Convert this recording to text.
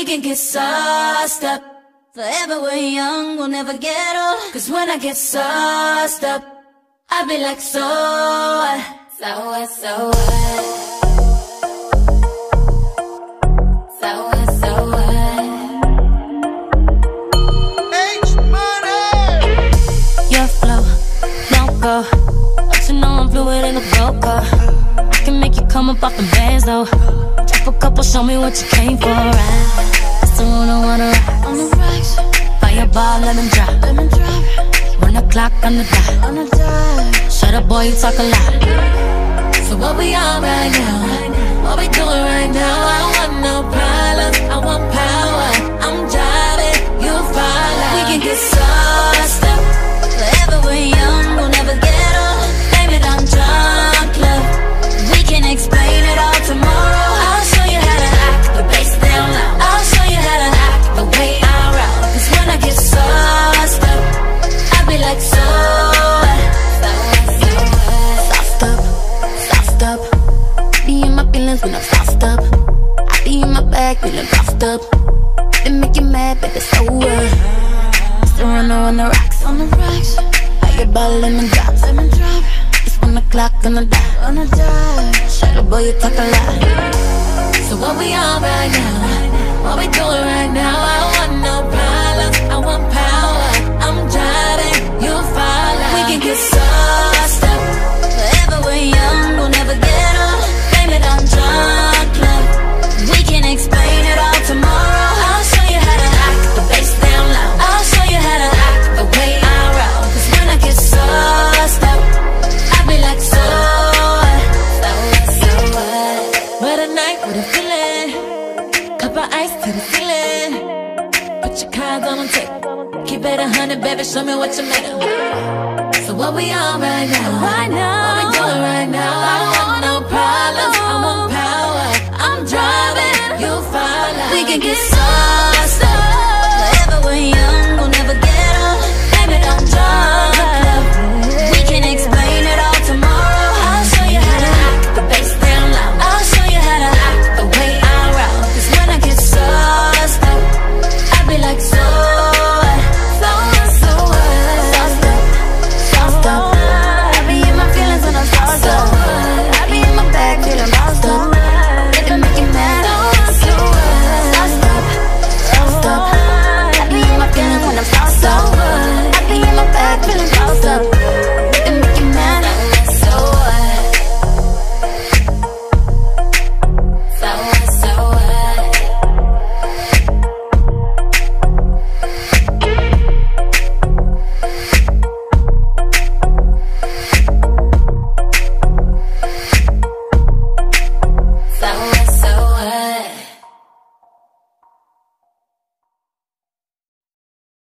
We can get sauced up. Forever we're young, we'll never get old. Cause when I get sauced up, I be like, so what? So what, so what? So what, so what? H-Money! Your flow, don't go. Don't you know I'm fluid in the broker? I can make you come up off the bands though. Drop a couple, show me what you came for. I still wanna ride on the rocks. Fireball, let them drop. 1 o'clock on the dot. Shut up, boy, you talk a lot. So what we on right now? What we doing right now? I want no problems, I want power. I'm driving, you follow. We can get sauced up. Forever we're young, we'll never get old. Blame it on drunk love. We can explain it all tomorrow. I'll show you how to act the bass down loud. I'll show you how to act the way I rock. Cause when I get sauced up, I be like, so sauced up, sauced up. Be in my feelings when I'm sauced up. I be in my bag feeling bossed up. They make you mad, baby, so what? Still run on the rocks, Fireball, let me drop. It's 1 o'clock on the dot. Shut up, boy, you talk a lot. So what we on right now? What we doing right now? I want no problems, I want power. I'm driving, you follow. We can get sauced up. Forever we're young, we'll never get old. Blame it on drunk love. We can explain it all tomorrow. I'll show you how to act the bass down loud. I'll show you how to act the way I rock. Cause when I get sauced up, I be like, so what? So what? What a night, what a feeling. Cup of ice to the ceiling. Put your cards on the table. Keep it 100, baby, show me what you made of. So what we on right now? Right now. What we doing right now? I don't want no problems, I want power. I'm driving, you follow. We can get started.